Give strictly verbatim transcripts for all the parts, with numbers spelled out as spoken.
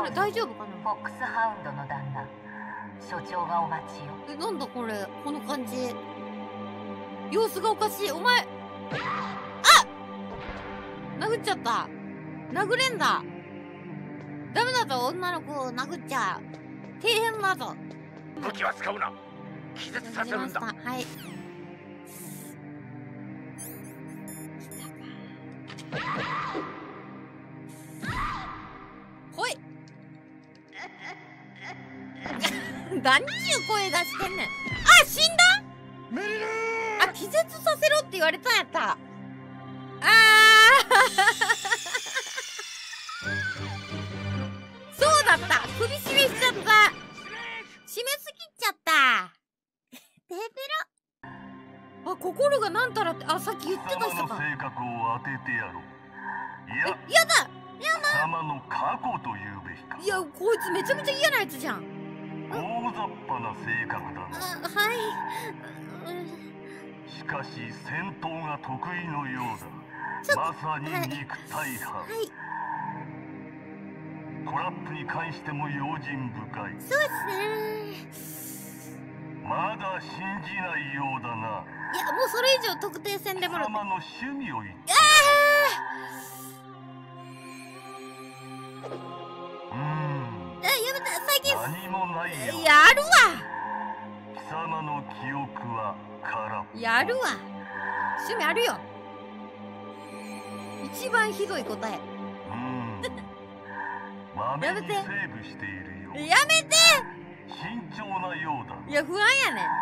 これ大丈夫かな。 フォックスハウンドの旦那、所長がお待ちよ。 え、なんだこれ、この感じ。様子がおかしい。お前、あ殴っちゃった。殴れんだ。ダメだぞ、女の子を殴っちゃ。底辺だぞ。 武器は使うな。気絶させるんだ。 はい。ほい。何ちゅう声出してんねん。あ、死んだ。 メリルあ、気絶させろって言われたんやった。あーそうだった。首絞めしちゃった。締めすぎちゃった。ペペロ。あ、心がなんたらって、あ、さっき言ってた人か。 貴様の性格を当ててやろう。いや、 え、やだ。 貴様の過去と言うべきか。 いや、こいつめちゃめちゃ嫌なやつじゃん。 大雑把な性格だな。 あ、はい。 しかし戦闘が得意のようちょっとだ。まさに肉体派。 はい。 トラップに関しても用心深い。 そうですね。 まだ信じないようだな。 いや、もうそれ以上特定せんでもらう。 貴様の趣味を言って。うーん。 え、やめて、最近。 何もないよ。 やるわ。 貴様の記憶は空っぽ。 やるわ。趣味あるよ。一番ひどい答え。 うーん。まめにセーブしているよ。 やめて。 慎重なようだ。 いや、不安やねん。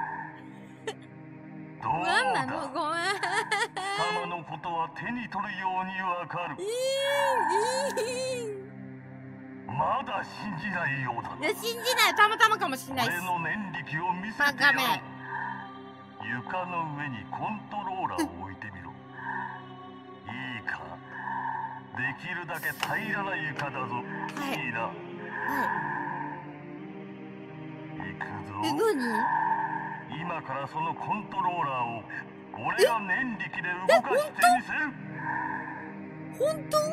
どう不安なだ。 の、ごめん。 貴様のことは手に取るようにわかる。 いい、いい。 まだ信じないようだ。 いや、信じない。たまたまかもしれないし。 俺の念力を見せてやバカめ。 ろう。床の上にコントローラーを置いてみろ。いいか。できるだけ平らな床だぞ。 はいいいな。 は行くぞ。 い。え、何？ 今からそのコントローラーを俺が念力で動かしてみせる。 本当？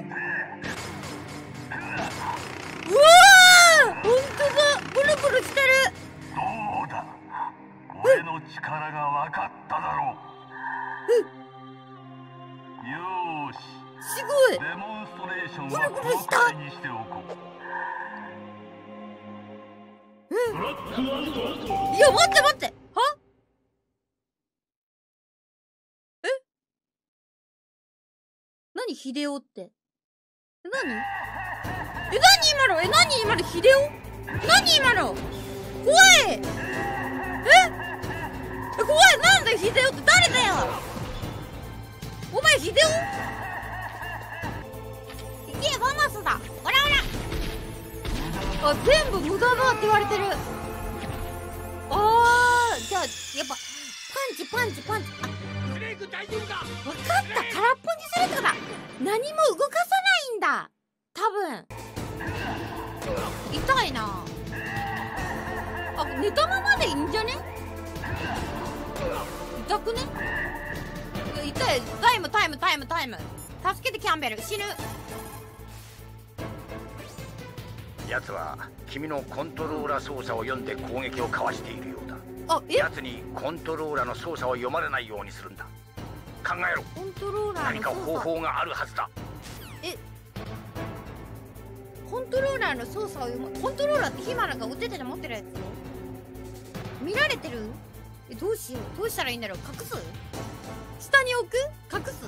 うわー！本当だ！ブルブルしてる。 どうだ。俺の力が分かっただろう。よーし。 すごい。 デモンストレーションはブルブルしたこのくらいにしておこう。 いや、待って待って。は？え？何ヒデオって。え、何？え、何今の？え、何今のヒデオ？何今の？怖い！え？え、怖い！なんだよヒデオって誰だよ！お前ヒデオ？いけ、ファマスだ！オラオラ！あ、全部無駄だって言われてる。あー、じゃあ、やっぱ、パンチパンチパンチ。あ、 スレイク大丈夫だ。 わかった、空っぽにするから何も動かさないんだ多分。痛いなあ。寝たままでいいんじゃね？痛くね？いや、痛い。タイムタイムタイムタイム。助けてキャンベル。死ぬ。 奴は君のコントローラ操作を読んで攻撃をかわしているようだ。 あ、え？ 奴にコントローラの操作を読まれないようにするんだ。考えろ。 コントローラー何かの操作。 方法があるはずだ。 え、コントローラーの操作を読む。コントローラーってヒマラがお手手で持ってるやつ？見られてる？え、どうしよう。どうしたらいいんだろう。隠す？下に置く？隠す？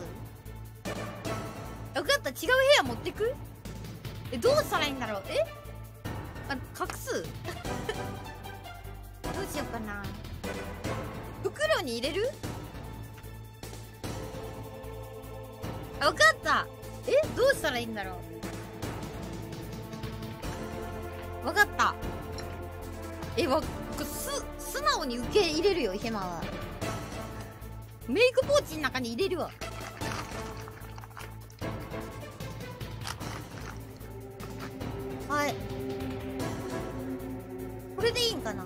分かった。違う部屋持ってく？え、どうしたらいいんだろう。え、あ、隠す？どうしようかな。袋に入れる？あ、分かった。え、どうしたらいいんだろう。分かった。え、わ、す、素直に受け入れるよ、ヘマは。メイクポーチの中に入れるわ。はい。これでいいんかな。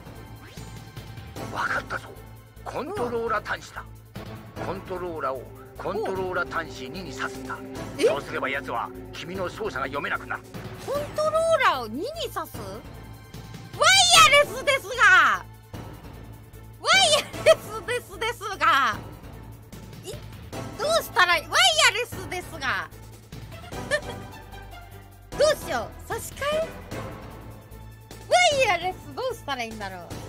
分かったぞ。コントローラ端子だ。コントローラをコントローラ端子にに挿すんだ。 えそうすれば奴は君の操作が読めなくなる。 コントローラーをにに挿す？ワイヤレスですがワイヤレスですですがいどうしたらワイヤレスですがどうしよう、差し替えワイヤレスどうしたらいいんだろうね。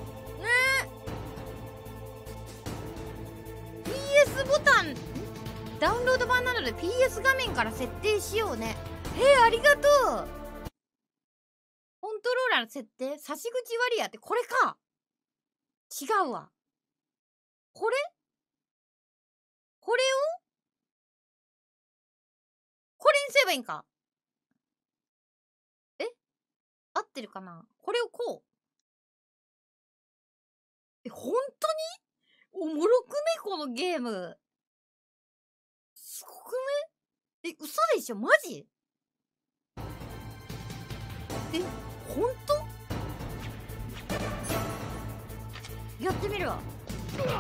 ピーエス ボタンダウンロード版なので ピーエス 画面から設定しようね。えー、ありがとう。コントローラーの設定差し口割りやってこれか。違うわ。これこれをこれにすればいいんか。え合ってるかな。これをこう。え、ほんとにおもろくねこのゲーム。すごくね。え、嘘でしょマジ。え、ほんとやってみるわ。え、ほん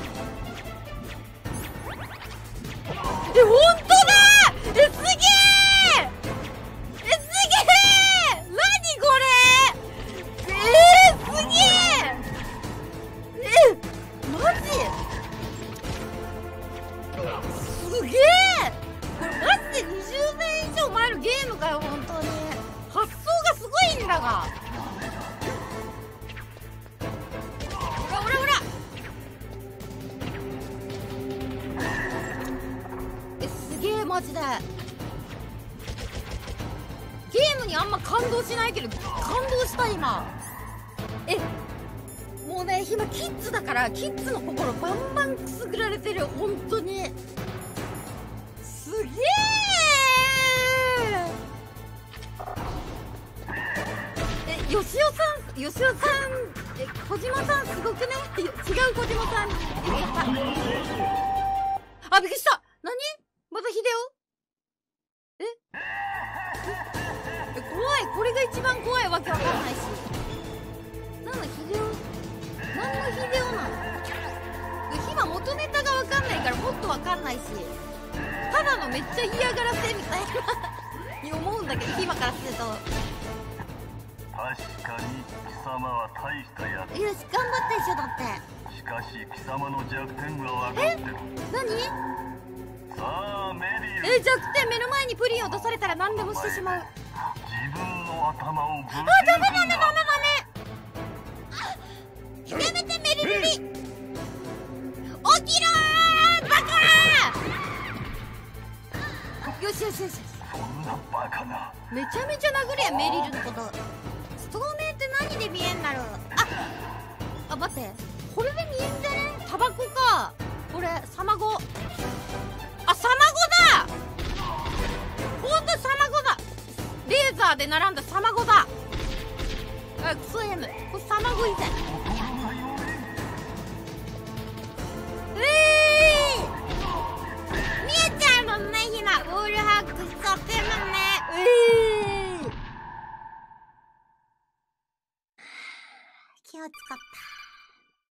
とだー。え、すげー。え、すげー。なにこれ。えー、すげー。え、マジすげー。これマジでにじゅうねん以上前のゲームかよ、ほんとに。発想がすごいんだが。ほらほらほら。え、すげえマジで。ゲームにあんま感動しないけど感動した今。え、もうね今キッズだからキッズの心バンバンくすぐられてる。本当にすげえ。え、よしおさん、よしおさん、え、小島さんすごくね。違う小島さん入れた。あ、びっくりした。何またヒデオ。ええ、怖い。これが一番怖いわけわかんないし。なんだヒデオ。何のヒデオなの。今元ネタがわかんないからもっとわかんないし、ただのめっちゃ嫌がらせみたいなに思うんだけど、今からすると確かに貴様は大したやつ。 よし頑張ったでしょ。だってしかし貴様の弱点は分かってる。 何。 さあメリえ、 ル、 弱点目の前にプリンを出されたら何でもしてしまう。 自分の頭をぶち抜くんだ。 あ、ダメダメダメダメ。やめてメリルリ。起きろーバカー。よしよしよし。 そんなバカな。 めちゃめちゃ殴れやメリルのこと。透明って何で見えんだろう。ああ、待って、これで見えんじゃね。タバコかこれ。サマゴ。あ、サマゴだ。ほんとサマゴだ。レーザーで並んだサマゴだ。あ、クソ M。これサマゴ以前。えー、見えちゃうもんね今。ウォールハックしちゃってるもんね。えー、気を使った。